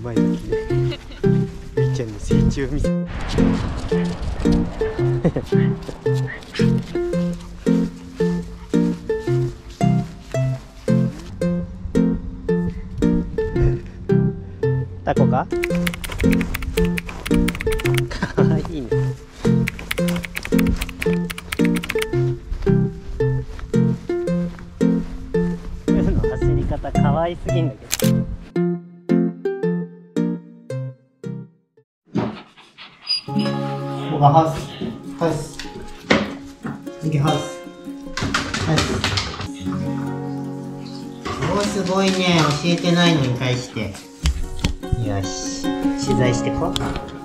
前だけでゆいちゃんの成長を見せタコかかわいいね。の走り方かわいすぎんだけど。ここがハウス。ハウス。次ハウス。ハウス。おー、すごいね。教えてないのに対して。よし。取材してこう。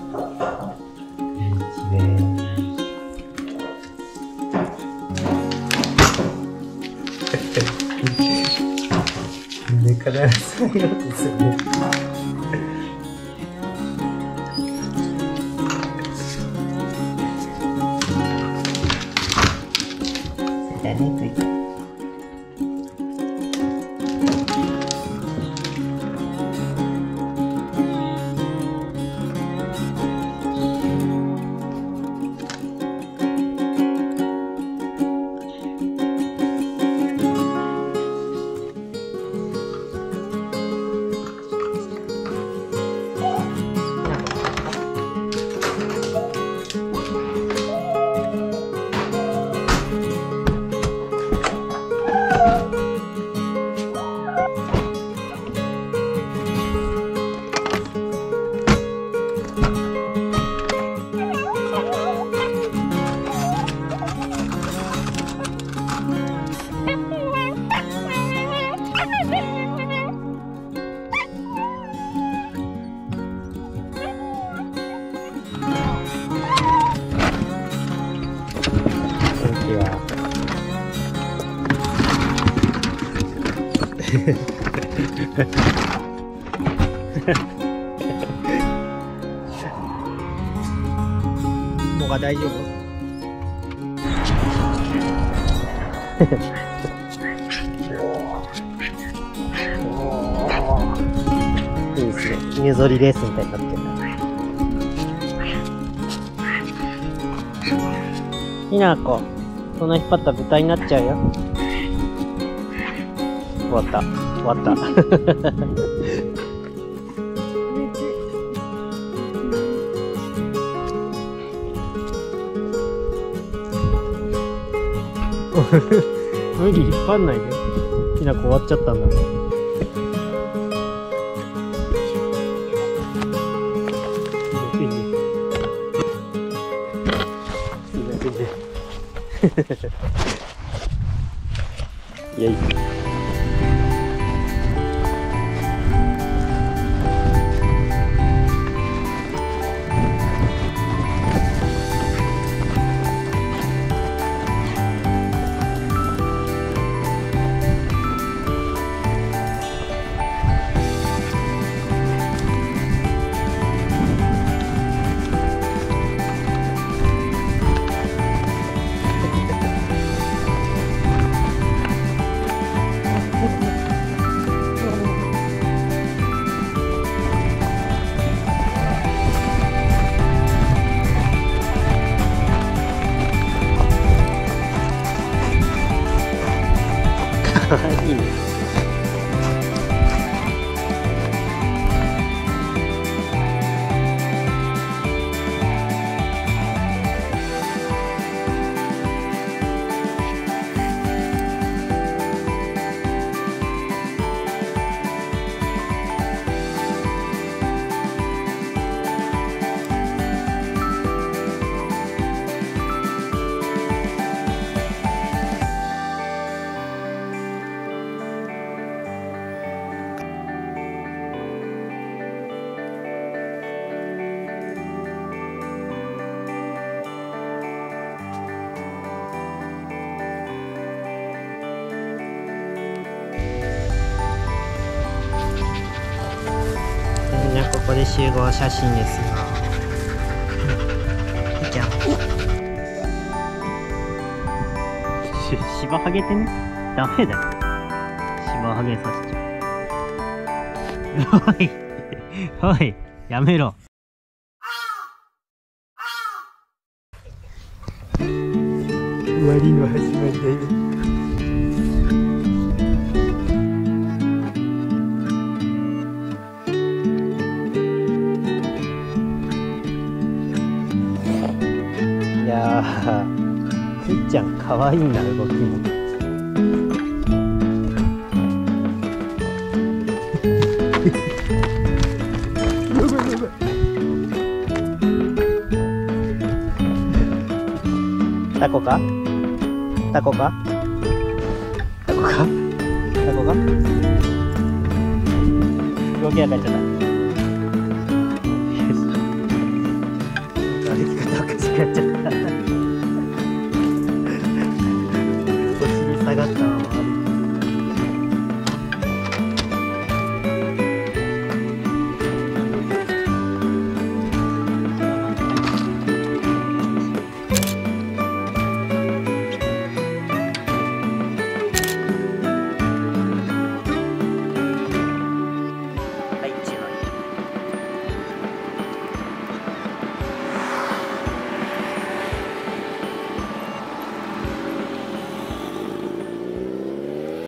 上からそういうやつですよね。そうだね、という。もが大丈夫？いいですね。犬ぞりレースみたいになってる。ひなこ、その引っ張った豚になっちゃうよ。終わった。終わった。無理、引っ張んないで。ひなこ終わっちゃったんだもん。いやいい。いいね。ここで集合写真ですが、じゃあ芝ハゲてね、ダメだよ。芝ハゲさせちゃう。おいおい、やめろ。終わりの始まりだよ。いやー、くっちゃんかわいいな、動きも。タコかタコかタコかタコか動き上がっちゃった。